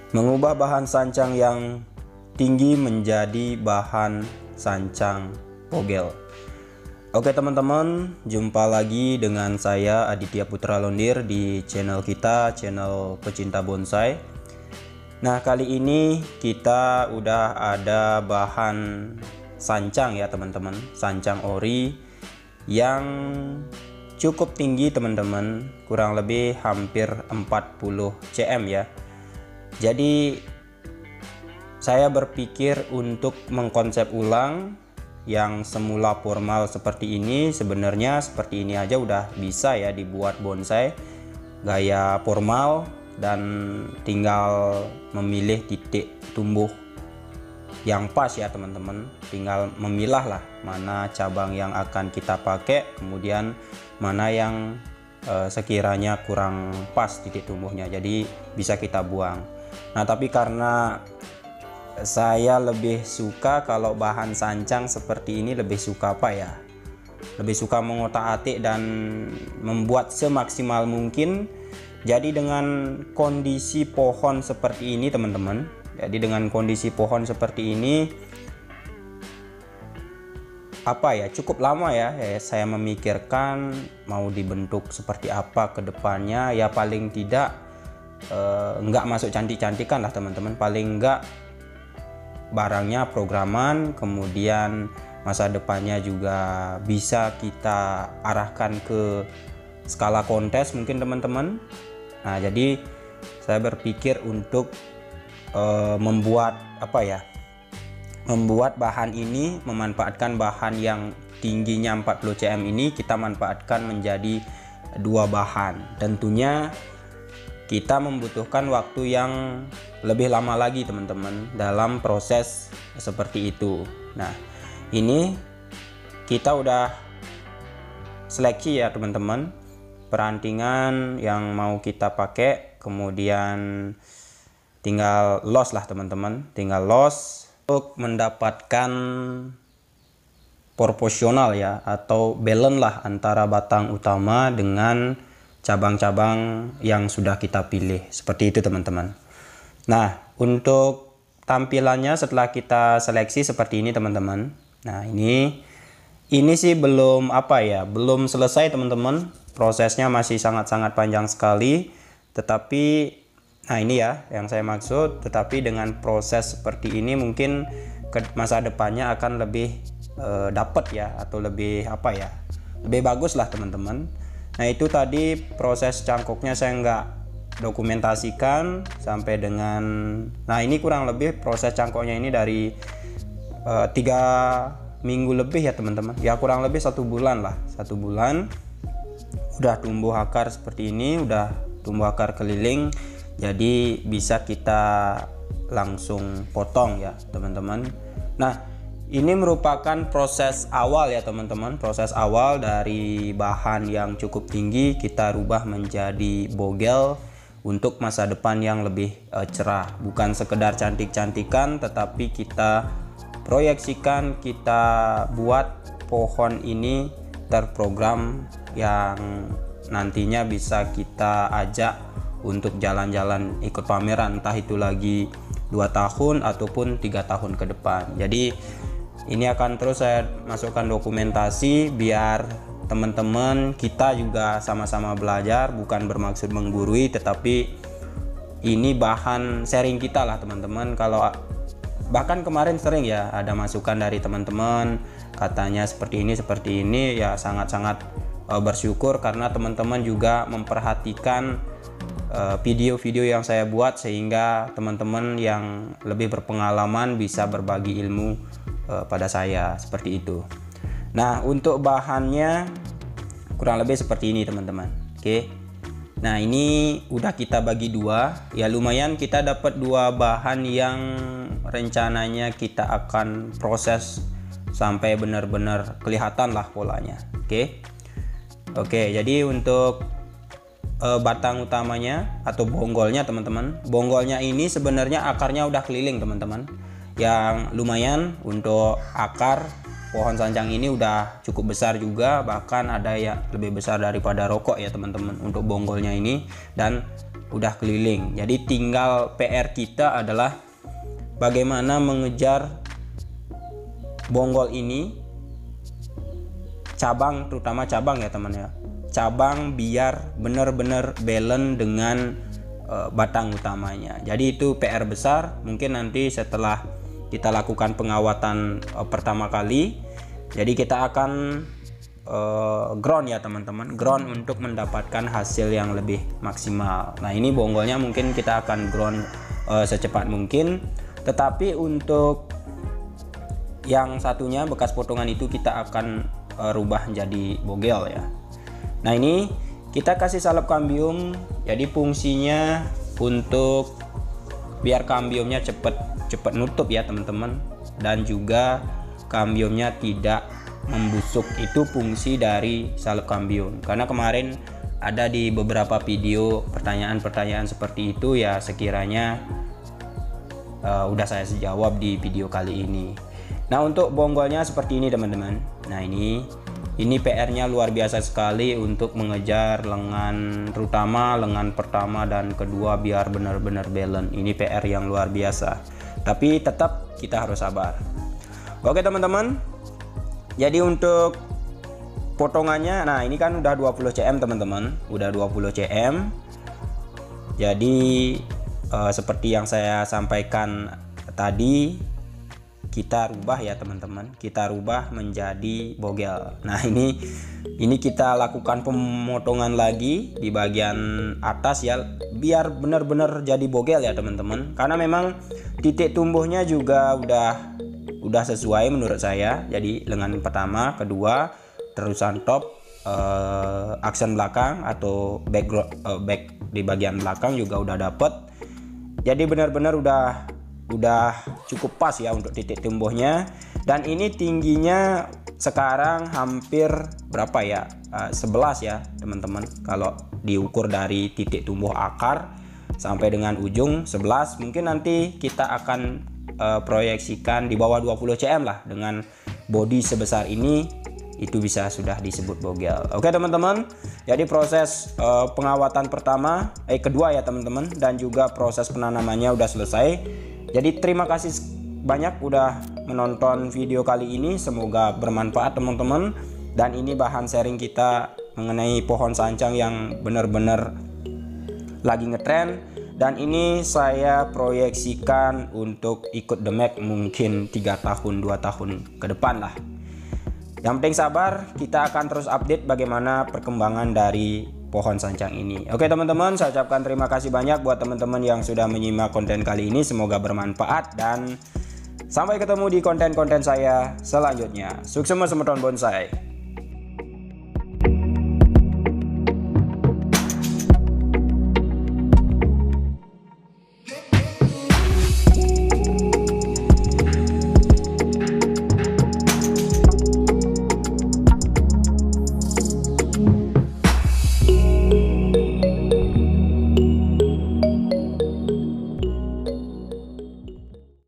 Mengubah bahan sancang yang tinggi menjadi bahan sancang bogel. Oke teman-teman, jumpa lagi dengan saya Aditya Putra Londir di channel kita, channel pecinta bonsai. Nah, kali ini kita udah ada bahan sancang ya teman-teman, sancang ori yang cukup tinggi teman-teman, kurang lebih hampir 40 cm ya. Jadi saya berpikir untuk mengkonsep ulang yang semula formal seperti ini. Sebenarnya seperti ini aja udah bisa ya dibuat bonsai gaya formal, dan tinggal memilih titik tumbuh yang pas ya teman-teman. Tinggal memilah lah mana cabang yang akan kita pakai, kemudian mana yang sekiranya kurang pas titik tumbuhnya, jadi bisa kita buang. Nah, tapi karena saya lebih suka kalau bahan sancang seperti ini, lebih suka apa ya? Lebih suka mengotak-atik dan membuat semaksimal mungkin. Jadi dengan kondisi pohon seperti ini teman-teman, jadi dengan kondisi pohon seperti ini apa ya, cukup lama ya saya memikirkan mau dibentuk seperti apa ke depannya. Ya paling tidak nggak masuk cantik-cantikan lah teman-teman, paling nggak barangnya programan, kemudian masa depannya juga bisa kita arahkan ke skala kontes mungkin teman-teman. Nah, jadi saya berpikir untuk membuat apa ya, membuat bahan ini, memanfaatkan bahan yang tingginya 40 cm ini, kita manfaatkan menjadi dua bahan. Tentunya kita membutuhkan waktu yang lebih lama lagi teman-teman dalam proses seperti itu. Nah, ini kita udah seleksi ya teman-teman, perantingan yang mau kita pakai, kemudian tinggal los lah teman-teman, tinggal los untuk mendapatkan proporsional ya, atau balance lah antara batang utama dengan cabang-cabang yang sudah kita pilih, seperti itu teman-teman. Nah, untuk tampilannya setelah kita seleksi seperti ini teman-teman. Nah, ini sih belum apa ya, belum selesai teman-teman, prosesnya masih sangat-sangat panjang sekali. Tetapi nah ini ya yang saya maksud, tetapi dengan proses seperti ini mungkin ke masa depannya akan lebih dapat ya, atau lebih apa ya, lebih bagus lah teman-teman. Nah, itu tadi proses cangkoknya saya nggak dokumentasikan sampai dengan, nah ini kurang lebih proses cangkoknya ini dari 3 minggu lebih ya teman-teman, ya kurang lebih 1 bulan lah, 1 bulan udah tumbuh akar seperti ini, udah tumbuh akar keliling, jadi bisa kita langsung potong ya teman-teman. Nah, ini merupakan proses awal ya teman-teman, proses awal dari bahan yang cukup tinggi kita rubah menjadi bogel untuk masa depan yang lebih cerah. Bukan sekedar cantik-cantikan, tetapi kita proyeksikan, kita buat pohon ini terprogram yang nantinya bisa kita ajak untuk jalan-jalan ikut pameran, entah itu lagi 2 tahun ataupun 3 tahun ke depan. Jadi ini akan terus saya masukkan dokumentasi biar teman-teman kita juga sama-sama belajar, bukan bermaksud menggurui, tetapi ini bahan sharing kita lah teman-teman. Kalau bahkan kemarin sering ya ada masukan dari teman-teman, katanya seperti ini ya, sangat-sangat bersyukur karena teman-teman juga memperhatikan video-video yang saya buat, sehingga teman-teman yang lebih berpengalaman bisa berbagi ilmu pada saya, seperti itu. Nah, untuk bahannya kurang lebih seperti ini teman-teman. Oke. Nah, ini udah kita bagi dua, ya lumayan kita dapat 2 bahan yang rencananya kita akan proses sampai benar-benar kelihatan lah polanya. Oke, jadi untuk batang utamanya atau bonggolnya teman-teman, bonggolnya ini sebenarnya akarnya udah keliling teman-teman, yang lumayan. Untuk akar pohon sancang ini udah cukup besar juga, bahkan ada ya lebih besar daripada rokok ya teman-teman untuk bonggolnya ini. Dan udah keliling. Jadi tinggal PR kita adalah bagaimana mengejar bonggol ini, cabang, terutama cabang ya teman ya, cabang biar benar-benar balance dengan batang utamanya. Jadi itu PR besar. Mungkin nanti setelah kita lakukan pengawatan pertama kali, jadi kita akan ground ya teman-teman, ground untuk mendapatkan hasil yang lebih maksimal. Nah ini bonggolnya mungkin kita akan ground secepat mungkin, tetapi untuk yang satunya bekas potongan itu kita akan rubah jadi bogel ya. Nah ini kita kasih salep kambium, jadi fungsinya untuk biar kambiumnya cepet nutup ya teman-teman, dan juga kambiumnya tidak membusuk. Itu fungsi dari salep kambium. Karena kemarin ada di beberapa video pertanyaan-pertanyaan seperti itu ya, sekiranya udah saya jawab di video kali ini. Nah untuk bonggolnya seperti ini teman-teman. Nah ini PR-nya luar biasa sekali untuk mengejar lengan, terutama lengan pertama dan kedua biar benar-benar balance. Ini PR yang luar biasa. Tapi tetap kita harus sabar. Oke teman-teman. Jadi untuk potongannya, nah ini kan udah 20 cm teman-teman. Udah 20 cm. Jadi seperti yang saya sampaikan tadi, kita rubah ya teman-teman, kita rubah menjadi bogel. Nah ini kita lakukan pemotongan lagi di bagian atas ya, biar benar-benar jadi bogel ya teman-teman. Karena memang titik tumbuhnya juga udah sesuai menurut saya. Jadi lengan pertama, kedua, terusan top, aksen belakang atau back di bagian belakang juga udah dapet. Jadi benar-benar udah cukup pas ya untuk titik tumbuhnya. Dan ini tingginya sekarang hampir berapa ya, 11 ya teman-teman. Kalau diukur dari titik tumbuh akar sampai dengan ujung 11, mungkin nanti kita akan proyeksikan di bawah 20 cm lah. Dengan body sebesar ini, itu bisa sudah disebut bogel. Oke teman-teman, jadi proses pengawatan kedua ya teman-teman, dan juga proses penanamannya udah selesai. Jadi terima kasih banyak udah menonton video kali ini, semoga bermanfaat teman-teman. Dan ini bahan sharing kita mengenai pohon sancang yang benar-benar lagi ngetren, dan ini saya proyeksikan untuk ikut The Mac mungkin 3 tahun 2 tahun ke depan lah. Yang penting sabar, kita akan terus update bagaimana perkembangan dari pohon sancang ini. Oke teman-teman, saya ucapkan terima kasih banyak buat teman-teman yang sudah menyimak konten kali ini. Semoga bermanfaat dan sampai ketemu di konten-konten saya selanjutnya. Sukses semeton bonsai.